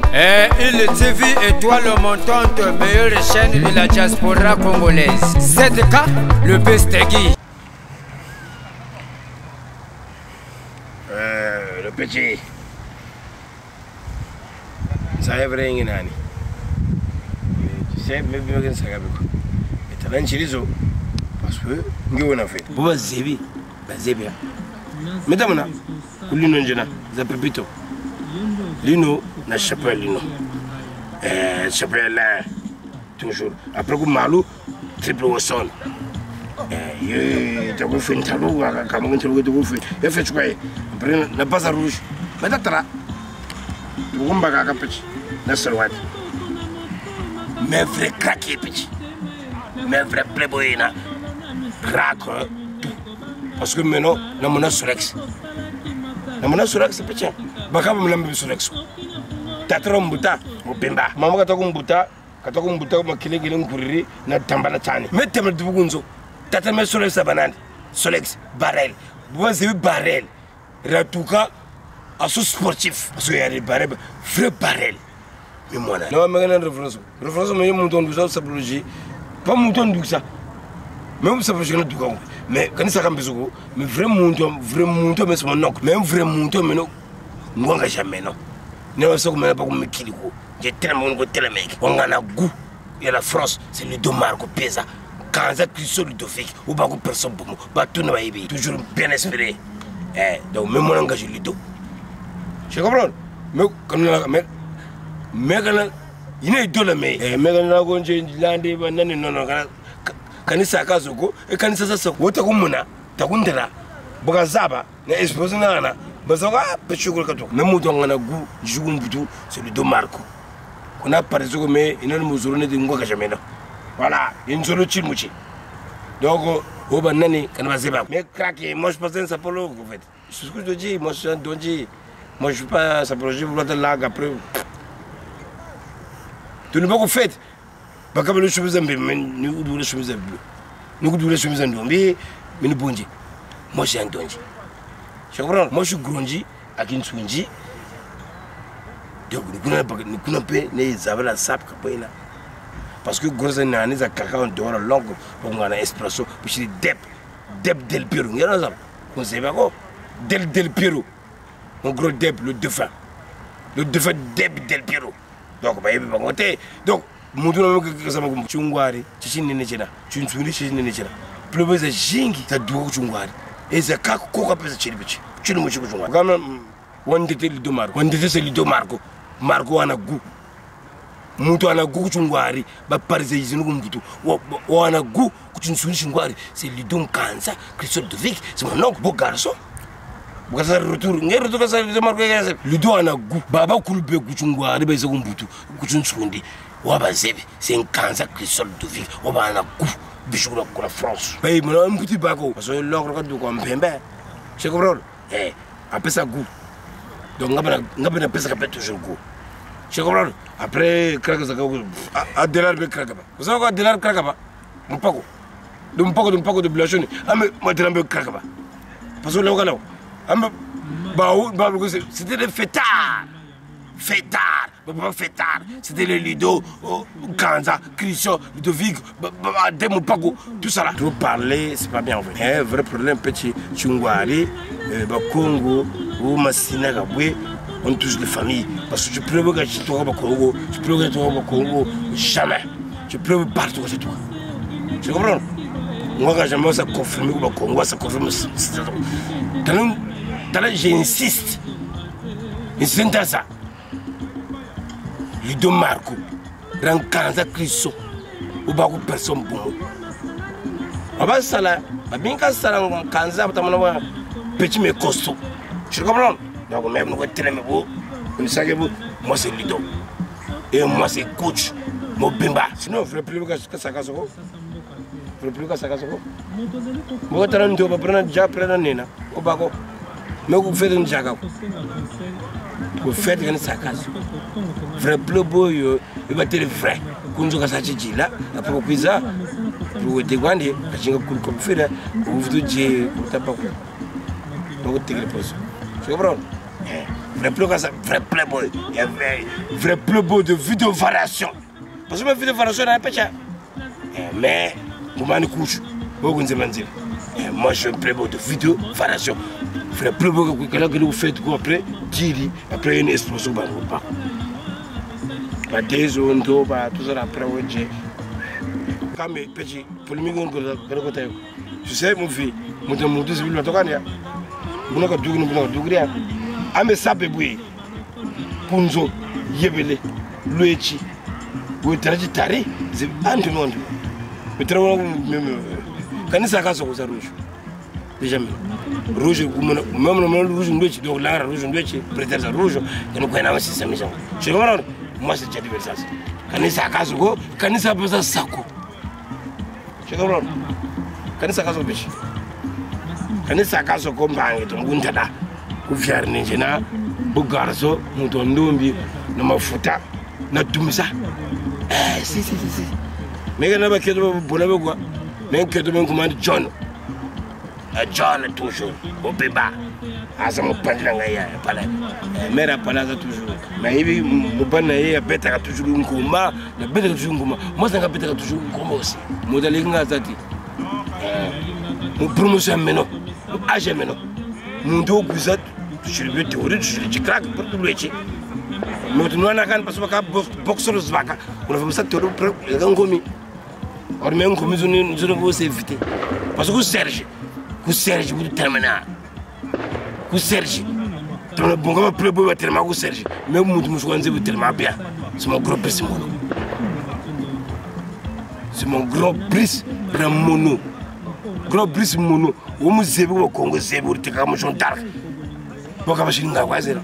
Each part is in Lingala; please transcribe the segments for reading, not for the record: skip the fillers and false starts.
Il TV étoile montante, meilleure chaîne de la diaspora congolaise. ZK, le Bestegui. Le petit. Ça est vrai, Nani. Tu sais, même bien que ça va beaucoup. Et tu as un chilizo. Parce que nous on a fait. Pour Zébi, Zébi. Mesdames, Lino Njena, Zapepito. Lino, na chapelle Lino. Chapelle là, toujours. Après que Malou, triple au sol. Tu as fait un tableau, comme on te le fait. Il fait quoi? Après, la base rouge. Mais t'as tu vas me faire un petit. Na salwat. Mais vrai craqué petit. Mais vrai playboy na. Craque. Parce que maintenant, la monnaie Solex. La monnaie Solex, c'est petit. Baka me l'a mis Solex. T'as mbuta, au Bemba. Maman, quand on mbuta, ma kile kouriri, na tambana tani. Mais t'as me dit Bunzo. T'as mis Solex à banane. Solex, barrel. Vous avez barrel. Ratouka, à ce sportif. Parce qu'il y a des barrels, vrai barrel. Mais moi, là. Non, mais il y a une référence. Référence, mais il y a un mouton de ça, ça peut pas un mouton de ça. Même ça peut changer du coup. Mais quand ça campe sur mais vrai mouton, mais c'est mon nom. Même vrai mouton, mais non. Moi, jamais non. Ne sais pas comment me kilo. J'ai tellement de tellement mec. On a goût. Et la France, c'est le Domarco Pesa. Quand ça qui sont Ludovic, ou pas personne pour moi. Pas tout n'a pas été. Toujours bien espéré. Donc même moi, engagé Ludo. Je comprends. Mais comme mais quand il est deux mais quand on a gagné l'année, non. Quand ça casse go et quand ça se wota kumuna takundera bugazaba na exposé na bazoga pechugul kato na muto ngana gu jugumbutu c'est le Domarco on a par exemple mais il a nous zourné de ngoka jamena voilà une zone chimuchi donc au banani quand va zeba mais craqué moi je pense ça pour le en fait c'est ce que je dis moi je suis un donji moi je suis pas ça pour je vouloir de lag après tu ne pas qu'on fait. Parce que les choses sont bien, nous devons les choses bien. Nous devons les choses bien, mais nous bon Dieu. Moi, je suis un donji. Je comprends. Moi, je suis grandi avec une swingi. Donc, nous ne pouvons pas avoir la sape parce que gros en année, ça caca en dehors longue pour qu'on a un espresso. Puis je dis Deb del Piero. Il y a un on sait pas quoi. Del Piero. Mon gros Deb, le défunt. Le défunt Deb del Piero. Donc, il va pas compter. Donc, Moudou sama ko chungwari chini nechena chuntsuni chini nechena plebeza jingi ta duo chungwari eza ka ko ka pesa chini bichi chini mo chungwari kama wandete li Domarco wandete se li Domarco Marco ana gu mutu ana gu chungwari ba parze yizinu kumbutu wana gu chuntsuni chungwari c'est li Dom Kanza Christophe de Vic c'est mon oncle beau garçon Bukasa retour ngere to kasa li Domarco kasa li do ana gu baba kulbe gu chungwari ba ze kumbutu kuchunsundi c'est un cancer qui sort de vie. On va en coup, bijou pour la France. Mais il un petit bagot. Parce que l'ogre de quoi m'pembe. C'est comprendre. Après ça goût. Donc on a pas ça peut toujours goût. C'est comprendre. Après craque ça goût. À délar be craque pas. Vous savez quoi délar craque pas. Mon pago. Donc pago de blachon. Ah mais moi délar be craque pas. Parce que là là. Ah mais bah c'était des fêtards. Fêtard, c'était le Lido, Kanza, Christian, Ludovic, Demopago, tout ça là. Trop parler, c'est pas bien en fait. Un vrai problème, petit Chungwari, Congo, ou Massina Gaboué, on touche les familles. Parce que je peux que je trouve au Congo, je peux que je trouve au Congo, jamais. Je peux partout chez toi. Tu comprends? Moi, jamais ça confirme au Congo, ça confirme. J'insiste. C'est ça. Le Domarco, Rankanza Christo, ou beaucoup de personnes pour moi. Avant ça, bien qu'à ça, Kanza, petit mais costaud. Tu comprends? Donc, même nous, moi, c'est Lido. Et moi, c'est coach, mon Bemba. Sinon, je ne ferai plus que ça casse. Je ne ferai plus que ça casse. Je vais prendre déjà prendre un nez. Mais vous faites un jaga. Vous faites un saccage. Vrai bleu boy, il va être vrai. Quand vous avez dit là, après vous pisa, vous dégagez, vous avez comme fait, vous vous dites, vous n'avez pas. Donc vous avez les postes. Tu comprends? vrai playboy, vrai playboy de vidéo variation. Parce que ma vidéo variation n'a pas ça. Mais comment nous couche, moi je suis un playboy de vidéo variation. Vrai playboy que vous faites après, Diri, après une explosion dans le pas. Bah des zones d'eau, bah tout ça après ouais. Quand mes petits polémiques je sais mon fils, mon deux villes de Tokania. Mon oncle Dougria. Ame sape boué. Punzo, Yebele, Luechi. Vous êtes très taré, c'est un de monde. Mais très bon, même. Quand il s'agit de rouge. Déjà, rouge, même le rouge, donc là, rouge, peut-être rouge, que nous connaissons aussi sa maison. Je comprends. Moi, c'est déjà diversas. Quand il s'agit de quand il s'agit de Sako. Je comprends. Quand il s'agit de péché. Quand il s'agit de combat, on est là. Kufiar ninjena bugarso mutondombi na mafuta na tumisa si mais kana ba kedo bona ba quoi mais kedo ben commande John toujours au beba asa mo pandla ngaya pala mera pala za toujours mais ibi mo bana ya beta toujours ngoma na beta toujours ngoma moi ça beta toujours ngoma aussi modali ngazati mo promotion meno age meno mundo kuzat je le théorie je craque pour tout le métier mais nous on a quand parce que boxeur zbaka on a fait ça théorie pour ngomi or même comme nous devons s'éviter parce que Serge vous terminer ku Serge ton bon comme playboy tellement ku Serge même nous nous tellement bien c'est mon gros prix mono c'est mon gros prix mono gros prix mono o mu zebu au Congo zebu te ka mo jontar boka bashiri ngakwazi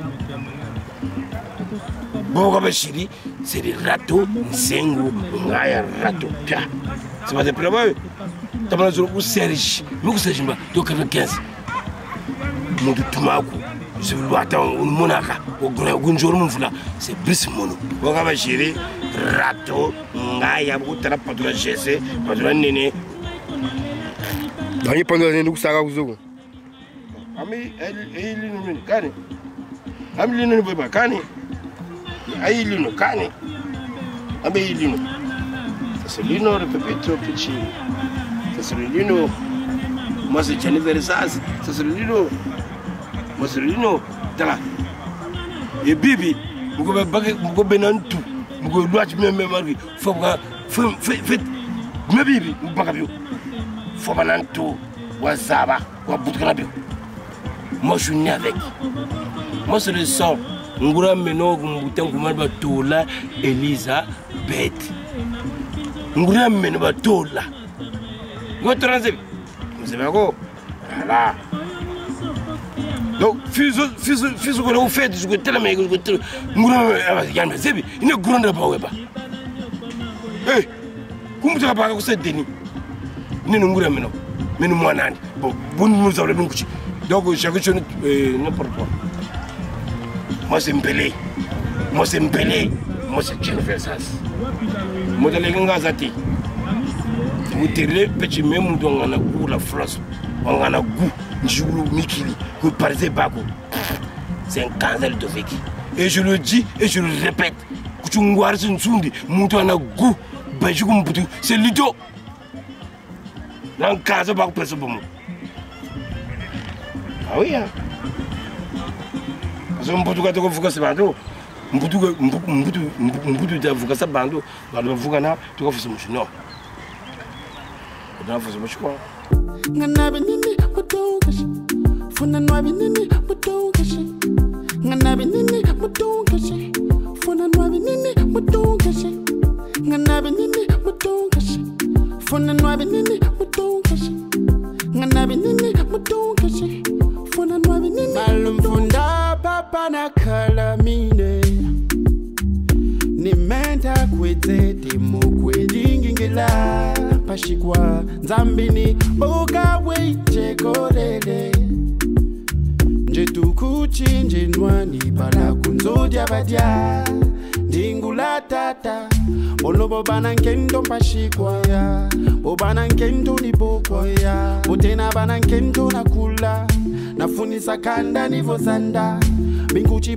boka bashiri c'est des râteaux nsengu ngaya râteau pia c'est pas des problèmes tamana zuru ku Serge mu ku Serge mba to 95 mudu tumaku je veux attendre un monaka au grand gunjor mufula c'est bris mono boka bashiri râteau ngaya bu tara padura jese padura nene Dani pendant les nous ça va vous. Ami ele no kani. Ami ele no beba kani. Ai ele no kani. Ami ele no. C'est lui no repetito petit. C'est lui no. Moi c'est anniversaire. C'est lui no. Moi c'est lui no. Tala. Et bibi, mugo benantu. Mugo doit même mari. Faut me bibi, mugo bio. Faut banantu wazaba wabutkana bio. Moi je suis né avec. Moi c'est le sang. Ngura meno nguten kumalba tola Elisabeth. Ngura meno ba tola. Ngo transe. Vous savez quoi? Voilà. Donc fils que vous faites je tellement ngura yamba zebi ine grande ba weba. Eh. Kumutaka ba ko sedeni. Ni ngura meno. Meno mwanandi. Bon nous avons donc chaque chose n'importe quoi. Moi c'est Mbélé. Moi c'est Mbélé. Moi c'est Jennifer Sass. Moi de l'engazati. Vous tirez petit même dans la goût la France. On a goût. Joulou Mikili. Vous parlez Bago. C'est un cancer de vécu. Et je le dis et je le répète. Kuchungwar Sunsundi. Mouton a goût. C'est Lido. L'encase Bago personne pour moi. Ah oui, hein. Parce que je suis en train de faire bando. Je suis en train de faire bando. Je suis en train de faire non. Je suis en train de faire quoi? Malumfunda papa na kalamine ni menta kwete timukwedingi ngila pashikwa nzambini boga weche korede nje tukuchi nje nwani bala kunzodia badia ndingula tata olobo bana nkendo pashikwa ya bobana nkendo ni bokwa ya botena bana nkendo na kula nafunisa kanda nivo sanda minguchi